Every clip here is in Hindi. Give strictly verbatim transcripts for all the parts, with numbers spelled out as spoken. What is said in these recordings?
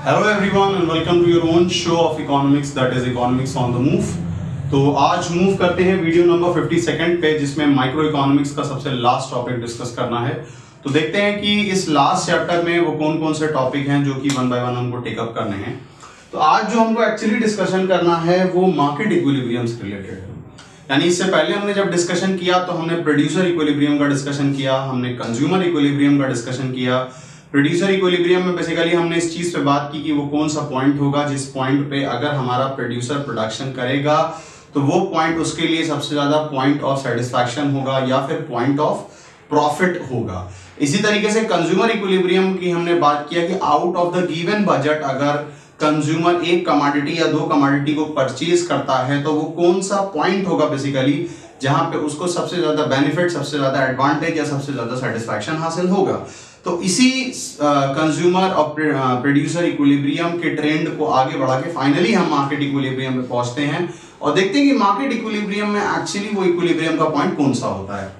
Hello everyone and welcome to your own show of economics that is economics on the move. तो आज मूव करते हैं वीडियो नंबर फिफ्टी सेकंड पे, जिसमें माइक्रो इकोनॉमिक्स का सबसे लास्ट टॉपिक डिस्कस करना है। तो देखते हैं कि इस लास्ट चैप्टर में वो कौन कौन से टॉपिक हैं जो कि वन बाय वन हमको टेकअप करने हैं। तो आज जो हमको एक्चुअली डिस्कशन करना है वो मार्केट इक्विलिब्रियम से रिलेटेड है। यानी इससे पहले हमने जब डिस्कशन किया तो हमने प्रोड्यूसर इक्विलिब्रियम का डिस्कशन किया, हमने कंज्यूमर इक्विलिब्रियम का डिस्कशन किया। प्रोड्यूसर इक्विलिब्रियम में बेसिकली हमने इस चीज पे बात की कि वो कौन सा पॉइंट होगा जिस पॉइंट पे अगर हमारा प्रोड्यूसर प्रोडक्शन करेगा तो वो पॉइंट उसके लिए सबसे ज्यादा पॉइंट ऑफ सेटिस्फैक्शन होगा या फिर पॉइंट ऑफ प्रॉफिट होगा। इसी तरीके से कंज्यूमर इक्विलिब्रियम की हमने बात किया कि out of the given budget अगर कंज्यूमर एक कमोडिटी या दो कमोडिटी को परचेज करता है तो वो कौन सा पॉइंट होगा बेसिकली जहां पे उसको सबसे ज्यादा बेनिफिट, सबसे ज्यादा एडवांटेज या सबसे ज्यादा सेटिस्फैक्शन हासिल होगा। तो इसी कंज्यूमर और प्रोड्यूसर इक्विलिब्रियम के ट्रेंड को आगे बढ़ा के फाइनली हम मार्केट इक्विलिब्रियम में पहुंचते हैं और देखते हैं कि मार्केट इक्विलिब्रियम में एक्चुअली वो इक्विलिब्रियम का पॉइंट कौन सा होता है।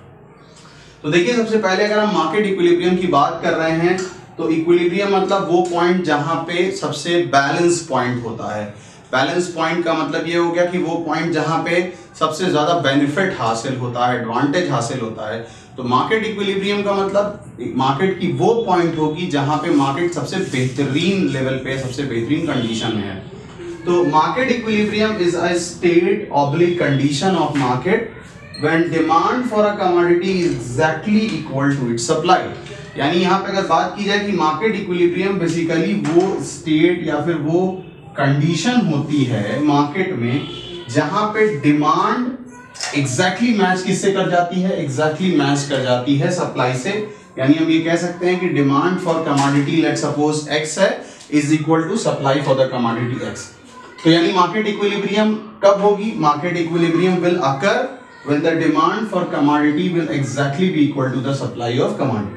तो देखिए, सबसे पहले अगर हम मार्केट इक्विलिब्रियम की बात कर रहे हैं तो इक्विलिब्रियम मतलब वो पॉइंट जहां पे सबसे बैलेंस पॉइंट होता है। बैलेंस पॉइंट का मतलब ये हो गया कि वो पॉइंट जहां पे सबसे ज्यादा बेनिफिट हासिल होता है, एडवांटेज हासिल होता है। तो मार्केट इक्विलिब्रियम का मतलब मार्केट की वो पॉइंट होगी जहां पे मार्केट सबसे बेहतरीन लेवल पे, सबसे बेहतरीन कंडीशन में है। तो market equilibrium is a state oblique condition of market when demand for a commodity is exactly equal to its supply. यानी यहाँ पे अगर बात की जाए कि मार्केट इक्विलिब्रियम बेसिकली वो स्टेट या फिर वो कंडीशन होती है मार्केट में जहां पे डिमांड एग्जैक्टली मैच किससे कर जाती है, एग्जैक्टली मैच कर जाती है सप्लाई से। यानी हम ये कह सकते हैं कि demand for commodity let suppose X है is equal to supply for the commodity X. तो यानी मार्केट इक्विलिब्रियम कब होगी? Market equilibrium will occur when the demand for commodity will exactly be equal to the supply of commodity.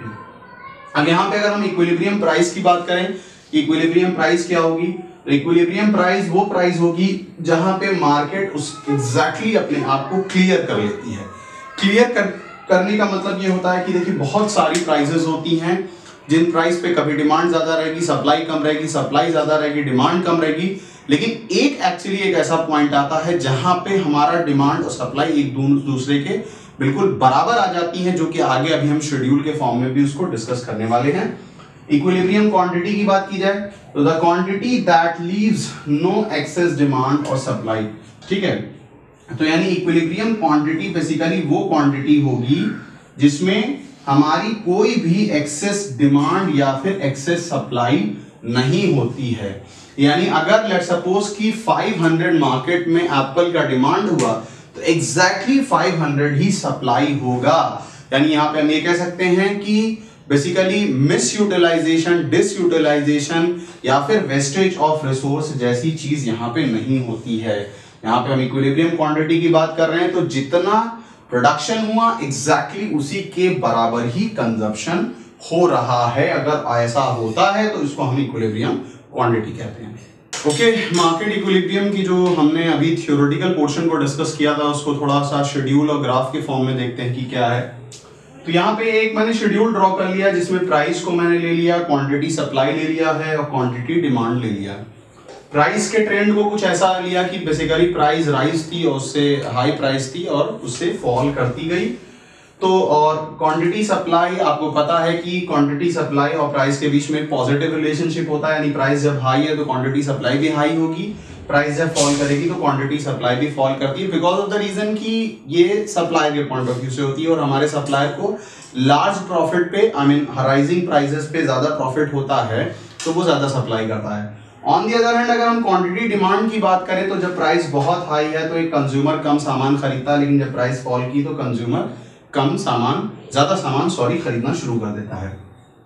अब यहाँ पे अगर हम इक्विलिब्रियम प्राइस की बात करें, इक्विलिब्रियम प्राइस क्या होगी? इक्विलिब्रियम प्राइस वो प्राइस होगी जहां पे मार्केट उस एग्जैक्टली अपने आप को क्लियर कर लेती है। क्लियर कर, करने का मतलब ये होता है कि देखिए, बहुत सारी प्राइसेस होती हैं जिन प्राइस पे कभी डिमांड ज्यादा रहेगी, सप्लाई कम रहेगी, सप्लाई ज्यादा रहेगी, डिमांड कम रहेगी। लेकिन एक एक्चुअली एक ऐसा पॉइंट आता है जहां पे हमारा डिमांड और सप्लाई एक दूसरे के बिल्कुल बराबर आ जाती है, जो कि आगे अभी हम शेड्यूल के फॉर्म में भी उसको डिस्कस करने वाले हैं। इक्विलिब्रियम क्वांटिटी की बात की जाए तो the quantity that leaves no excess demand और सप्लाई। ठीक है, तो यानी इक्विलिब्रियम क्वांटिटी बेसिकली वो क्वांटिटी होगी जिसमें हमारी कोई भी एक्सेस डिमांड या फिर एक्सेस सप्लाई नहीं होती है। यानी अगर लेट सपोज कि फाइव हंड्रेड मार्केट में एप्पल का डिमांड हुआ तो एग्जैक्टली फाइव हंड्रेड ही सप्लाई होगा। यानी यहां पे हम ये कह सकते हैं कि बेसिकली मिस यूटिलाइजेशन, डिसयूटिलाइजेशन या फिर वेस्टेज ऑफ रिसोर्स जैसी चीज यहाँ पे नहीं होती है। यहाँ पे हम इक्विलिब्रियम क्वांटिटी की बात कर रहे हैं तो जितना प्रोडक्शन हुआ एग्जैक्टली उसी के बराबर ही कंजप्शन हो रहा है। अगर ऐसा होता है तो इसको हम इक्विलिब्रियम क्वांटिटी कहते हैं। ओके, मार्केट इक्विलिब्रियम की जो हमने अभी थ्योरेटिकल पोर्शन को डिस्कस किया था उसको थोड़ा सा शेड्यूल और ग्राफ के फॉर्म में देखते हैं कि क्या है। तो यहाँ पे एक मैंने शेड्यूल ड्रॉ कर लिया जिसमें प्राइस को मैंने ले लिया, क्वांटिटी सप्लाई ले लिया है और क्वांटिटी डिमांड ले लिया। प्राइस के ट्रेंड को कुछ ऐसा लिया कि बेसिकली प्राइस राइज थी और उससे हाई प्राइस थी और उससे फॉल करती गई। तो और क्वांटिटी सप्लाई, आपको पता है कि क्वांटिटी सप्लाई और प्राइस के बीच में पॉजिटिव रिलेशनशिप होता है। यानी प्राइस जब हाई है तो क्वांटिटी सप्लाई भी हाई होगी, प्राइस जब फॉल करेगी तो क्वांटिटी सप्लाई भी फॉल करती है, बिकॉज ऑफ द रीजन कि ये सप्लायर के पॉइंट ऑफ व्यू से होती है और हमारे सप्लायर को लार्ज प्रॉफिट पे, आई मीन राइजिंग प्राइसेस पे ज्यादा प्रॉफिट होता है तो वो ज्यादा सप्लाई करता है। ऑन दी अदर हैंड अगर हम क्वांटिटी डिमांड की बात करें तो जब प्राइस बहुत हाई है तो एक कंज्यूमर कम सामान खरीदता है, लेकिन जब प्राइस फॉल की तो कंज्यूमर कम सामान ज्यादा सामान सॉरी खरीदना शुरू कर देता है।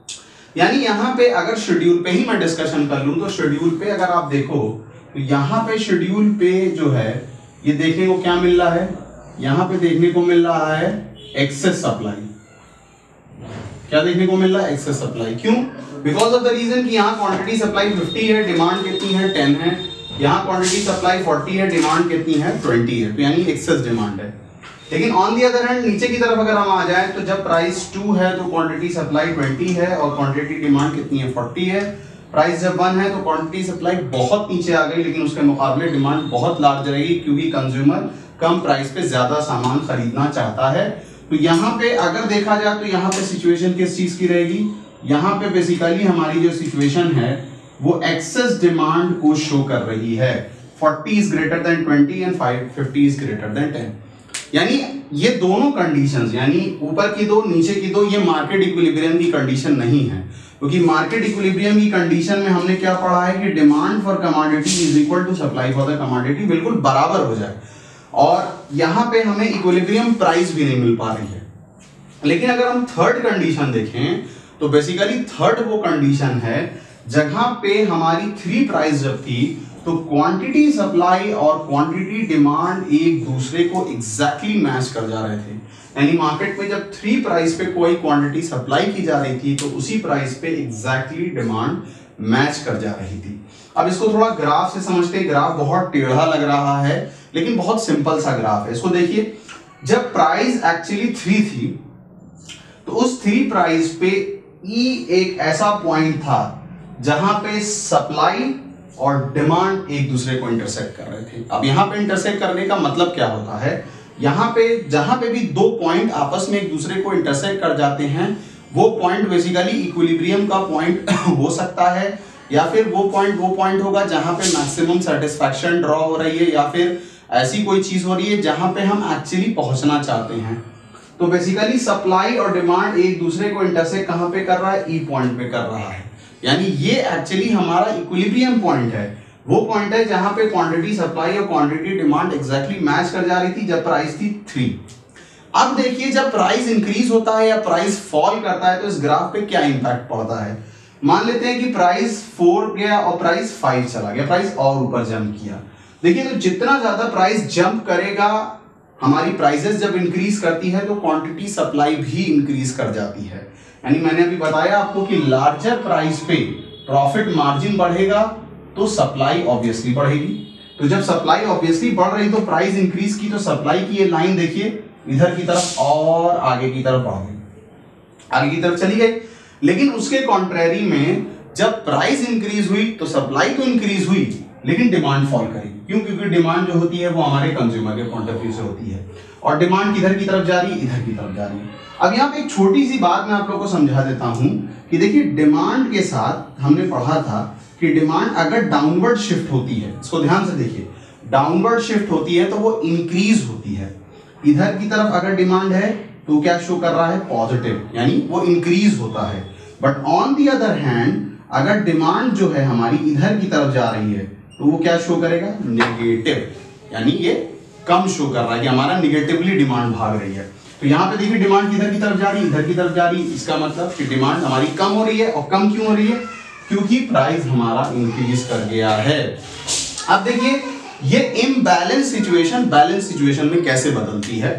यानी यहाँ पे अगर शेड्यूल पे ही मैं डिस्कशन कर लूं तो शेड्यूल पे अगर आप देखो तो यहाँ पे शेड्यूल पे जो है ये देखने को क्या मिल रहा है, यहाँ पे देखने को मिल रहा है एक्सेस सप्लाई। क्या देखने को मिल रहा है? Excess supply. क्यों? बिकॉज ऑफ द रीजन कि यहाँ क्वांटिटी सप्लाई फिफ्टी है, डिमांड कितनी है? टेन है। यहाँ क्वांटिटी सप्लाई फोर्टी है, डिमांड कितनी है? ट्वेंटी है। तो यानी एक्सेस डिमांड है। लेकिन ऑन दी अदर हैंड नीचे की तरफ अगर हम आ जाए तो जब प्राइस टू है तो क्वांटिटी सप्लाई ट्वेंटी है और क्वांटिटी डिमांड कितनी है? फोर्टी है। प्राइस जब वन है तो क्वांटिटी सप्लाई बहुत नीचे आ गई, लेकिन उसके मुकाबले डिमांड बहुत लार्ज रहेगी क्योंकि कंज्यूमर कम प्राइस पे ज्यादा सामान खरीदना चाहता है। तो यहाँ पे अगर देखा जाए तो यहाँ पे सिचुएशन किस चीज की रहेगी, यहाँ पे बेसिकली हमारी जो सिचुएशन है वो एक्सेस डिमांड को शो कर रही है। Forty is greater than twenty and fifty is greater than ten. यानी ये दोनों कंडीशंस, यानी ऊपर की दो नीचे की दो, ये मार्केट इक्विलिब्रियम की कंडीशन नहीं है, क्योंकि मार्केट इक्विलिब्रियम की कंडीशन में हमने क्या पढ़ा है कि demand for commodity is equal to supply for the commodity बिल्कुल बराबर हो जाए, और यहाँ पे हमें इक्विलिब्रियम प्राइस भी नहीं मिल पा रही है। लेकिन अगर हम थर्ड कंडीशन देखें तो बेसिकली थर्ड वो कंडीशन है जहां पे हमारी थ्री प्राइस जब थी तो क्वांटिटी सप्लाई और क्वांटिटी डिमांड एक दूसरे को एग्जैक्टली मैच कर जा रहे थे। यानी मार्केट में जब थ्री प्राइस पे कोई क्वांटिटी सप्लाई की जा रही थी तो उसी प्राइस पे एग्जैक्टली डिमांड मैच कर जा रही थी। अब इसको थोड़ा ग्राफ से समझते हैं। ग्राफ बहुत टेढ़ा लग रहा है लेकिन बहुत सिंपल सा ग्राफ है। इसको देखिए, जब प्राइस एक्चुअली थ्री थी तो उस थ्री प्राइस पे ई एक ऐसा पॉइंट था जहां पे सप्लाई और डिमांड एक दूसरे को इंटरसेक्ट कर रहे थे। अब यहाँ पे इंटरसेक्ट करने का मतलब क्या होता है, यहाँ पे जहां पे भी दो पॉइंट आपस में एक दूसरे को इंटरसेक्ट कर जाते हैं वो पॉइंट बेसिकली इक्विलिब्रियम का पॉइंट हो सकता है, या फिर वो पॉइंट वो पॉइंट होगा जहां पे मैक्सिमम सेटिस्फैक्शन ड्रॉ हो रही है, या फिर ऐसी कोई चीज हो रही है जहां पे हम एक्चुअली पहुंचना चाहते हैं। तो बेसिकली सप्लाई और डिमांड एक दूसरे को इंटरसेक्ट कहां पे कर रहा है, ई पॉइंट पे कर रहा है। यानी ये एक्चुअली हमारा इक्विलिब्रियम पॉइंट है, वो पॉइंट है जहां पे क्वांटिटी सप्लाई और क्वांटिटी डिमांड एग्जैक्टली मैच कर जा रही थी जब प्राइस थी थ्री। अब देखिए, जब प्राइस इंक्रीज होता है या प्राइस फॉल करता है तो इस ग्राफ पे क्या इंपैक्ट पड़ता है। मान लेते हैं कि प्राइस फोर गया और प्राइस फाइव चला गया, प्राइस और ऊपर जंप किया। देखिए, तो जितना ज्यादा प्राइस जंप करेगा, हमारी प्राइसेस जब इंक्रीज करती है तो क्वांटिटी सप्लाई भी इंक्रीज कर जाती है। यानी मैंने अभी बताया आपको कि लार्जर प्राइस पे प्रॉफिट मार्जिन बढ़ेगा तो सप्लाई ऑब्वियसली बढ़ेगी। तो जब सप्लाई ऑब्वियसली बढ़ रही तो प्राइस इंक्रीज की तो सप्लाई की ये लाइन देखिए इधर की तरफ और आगे की तरफ बढ़ गई, आगे की तरफ चली गई। लेकिन उसके कॉन्ट्रेरी में जब प्राइस इंक्रीज हुई तो सप्लाई तो इंक्रीज हुई लेकिन डिमांड फॉल करेगी। क्यों? क्योंकि डिमांड जो होती है वो हमारे कंज्यूमर के पॉइंट ऑफ व्यू से होती है, और डिमांड किधर की तरफ जा रही है, इधर की तरफ जा रही है। अब यहाँ पे एक छोटी सी बात मैं आप लोगों को समझा देता हूं कि देखिए, डिमांड के साथ हमने पढ़ा था कि डिमांड अगर डाउनवर्ड शिफ्ट होती है, इसको ध्यान से देखिए, डाउनवर्ड शिफ्ट होती है तो वो इंक्रीज होती है। इधर की तरफ अगर डिमांड है तो क्या शो कर रहा है, पॉजिटिव, यानी वो इंक्रीज होता है। But on the other hand अगर डिमांड जो है हमारी इधर की तरफ जा रही है तो वो क्या शो करेगा, नेगेटिव, यानी ये कम शो कर रहा है कि हमारा निगेटिवली डिमांड भाग रही है। तो यहाँ पे देखिए, डिमांड किधर की तरफ जा रही है, इधर की तरफ जा रही है। इसका मतलब कि डिमांड हमारी कम हो रही है, और कम क्यों हो रही है, क्योंकि प्राइस हमारा इंक्रीज कर गया है। अब देखिए, ये इम्बैलेंस सिचुएशन बैलेंस सिचुएशन में कैसे बदलती है।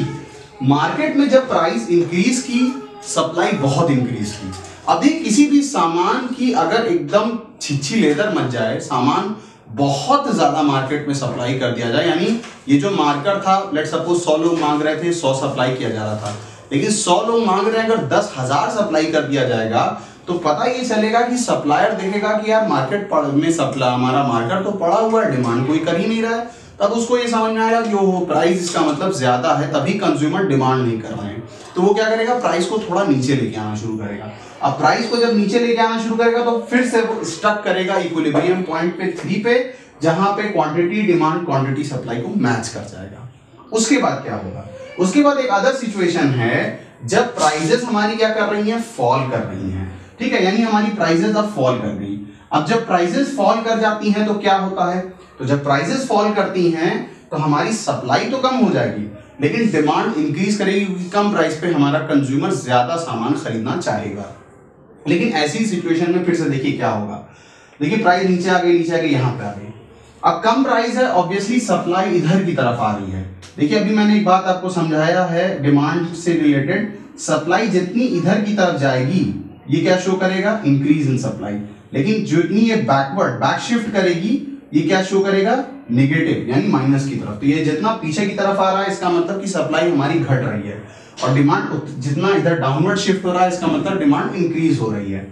मार्केट में जब प्राइस इंक्रीज की, सप्लाई बहुत इंक्रीज की। अभी किसी भी सामान की अगर एकदम छिछी लेदर मच जाए, सामान बहुत ज्यादा मार्केट में सप्लाई कर दिया जाए, यानी ये जो मार्कर था, लेट सपोज सौ लोग मांग रहे थे, सौ सप्लाई किया जा रहा था, लेकिन सौ लोग मांग रहे हैं, अगर दस हजार सप्लाई कर दिया जाएगा तो पता ये चलेगा कि सप्लायर देखेगा कि यार मार्केट में सप्लाई हमारा मार्कर तो पड़ा हुआ है, डिमांड कोई कर ही नहीं रहा है। तब उसको ये समझ में आएगा कि वो प्राइस इसका मतलब ज्यादा है, तभी कंज्यूमर डिमांड नहीं कर रहे हैं। तो वो क्या करेगा, प्राइस को थोड़ा नीचे लेके आना शुरू करेगा। अब प्राइस को जब नीचे लेके आना शुरू करेगा तो फिर से वो स्टक करेगा इक्विलिब्रियम पॉइंट पे थ्री पे, जहां पे क्वांटिटी डिमांड क्वांटिटी सप्लाई को मैच कर जाएगा। उसके बाद क्या होगा, उसके बाद एक अदर सिचुएशन है जब प्राइसेस हमारी क्या कर रही हैं, फॉल कर रही हैं। ठीक है, यानी हमारी प्राइसेस अब फॉल कर गई। अब जब प्राइसेस फॉल कर जाती हैं तो क्या होता है, तो जब प्राइसेस फॉल करती हैं तो हमारी सप्लाई तो कम हो जाएगी लेकिन डिमांड इंक्रीज करेगी, क्योंकि कम प्राइस पे हमारा कंज्यूमर ज्यादा सामान खरीदना चाहेगा। लेकिन ऐसी सिचुएशन में फिर से देखिए क्या होगा, देखिए प्राइस नीचे आ गई, नीचे आ गई, यहाँ पे आ गई। अब कम प्राइस है, ऑब्वियसली सप्लाई इधर की तरफ आ रही है। देखिए, अभी मैंने एक बात आपको समझाया है डिमांड से रिलेटेड, सप्लाई जितनी इधर की तरफ जाएगी ये क्या शो करेगा, इंक्रीज इन सप्लाई। लेकिन जितनी ये बैकवर्ड बैक शिफ्ट करेगी ये क्या शो करेगा, नेगेटिव, यानी माइनस की तरफ। तो ये जितना पीछे की तरफ आ रहा है इसका मतलब कि सप्लाई हमारी घट रही है, और डिमांड जितना इधर डाउनवर्ड शिफ्ट हो रहा है इसका मतलब डिमांड इंक्रीज हो रही है।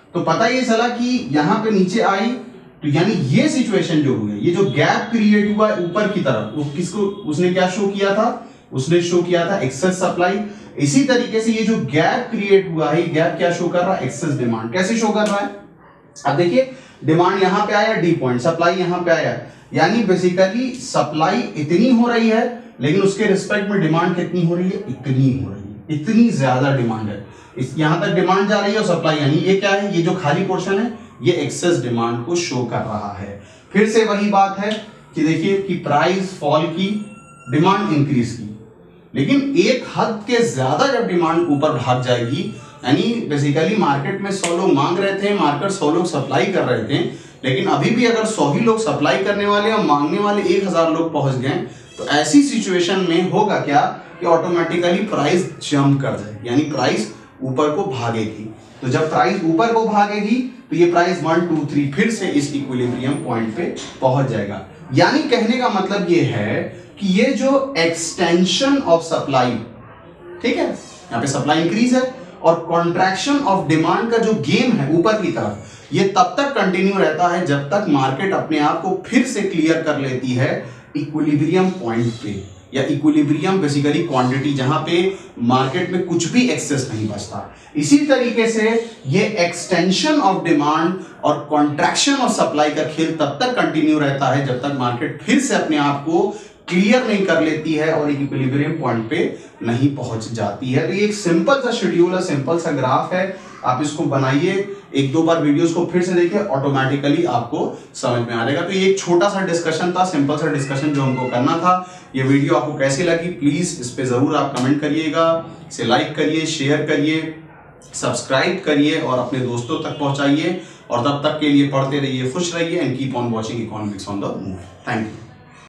तो पता ये चला कि यहां पे नीचे आई, तो यानी ये सिचुएशन जो हुई है, ये जो गैप क्रिएट हुआ ऊपर की तरफ, वो किसको उसने क्या शो किया था, उसने शो किया था एक्सेस सप्लाई। इसी तरीके से ये जो गैप क्रिएट हुआ है, गैप क्या शो कर रहा है, एक्सेस डिमांड। कैसे शो कर रहा है, अब देखिए डिमांड यहां पे आया डी पॉइंट, सप्लाई यहां पे आया, यानी बेसिकली सप्लाई इतनी हो रही है लेकिन उसके रिस्पेक्ट में डिमांड कितनी हो रही है, इतनी हो रही है, इतनी ज्यादा डिमांड है। इस यहां तक डिमांड जा रही है और सप्लाई, यानी ये क्या है, ये जो खाली पोर्शन है ये एक्सेस डिमांड को शो कर रहा है। फिर से वही बात है कि देखिए कि प्राइस फॉल की, डिमांड इंक्रीज की, लेकिन एक हद के ज्यादा जब डिमांड ऊपर भाग जाएगी, यानी बेसिकली मार्केट में सौ लोग मांग रहे थे, मार्केट सौ लोग सप्लाई कर रहे थे, लेकिन अभी भी अगर सौ ही लोग सप्लाई करने वाले और मांगने वाले एक हजार लोग पहुंच गए, तो ऐसी सिचुएशन में होगा क्या कि ऑटोमेटिकली प्राइस जंप कर जाएगी, यानी प्राइस ऊपर को भागेगी। तो जब प्राइस ऊपर को भागेगी तो ये प्राइस वन टू थ्री फिर से इस इक्विलिब्रियम पॉइंट पे पहुंच जाएगा। यानी कहने का मतलब ये है कि ये जो एक्सटेंशन ऑफ सप्लाई, ठीक है, यहां पे सप्लाई इंक्रीज है और कॉन्ट्रैक्शन ऑफ डिमांड का जो गेम है ऊपर की तरफ, ये तब तक कंटिन्यू रहता है जब तक मार्केट अपने आप को फिर से क्लियर कर लेती है इक्विलिब्रियम पॉइंट पे, या इक्विलिब्रियम बेसिकली क्वांटिटी, जहां पे मार्केट में कुछ भी एक्सेस नहीं बचता। इसी तरीके से ये एक्सटेंशन ऑफ डिमांड और कॉन्ट्रैक्शन ऑफ सप्लाई का खेल तब तक कंटिन्यू रहता है जब तक मार्केट फिर से अपने आप को क्लियर नहीं कर लेती है और एक इक्विलिब्रियम पॉइंट पे नहीं पहुंच जाती है। तो ये एक सिंपल सा शेड्यूल है, सिंपल सा ग्राफ है, आप इसको बनाइए, एक दो बार वीडियोस को फिर से देखिए, ऑटोमेटिकली आपको समझ में आ जाएगा। तो ये एक छोटा सा डिस्कशन था, सिंपल सा डिस्कशन जो हमको करना था। ये वीडियो आपको कैसी लगी प्लीज इस पे जरूर आप कमेंट करिएगा, इसे लाइक करिए, शेयर करिए, सब्सक्राइब करिए और अपने दोस्तों तक पहुंचाइए। और तब तक के लिए पढ़ते रहिए, खुश रहिए and keep on watching economics on the move. Thank you.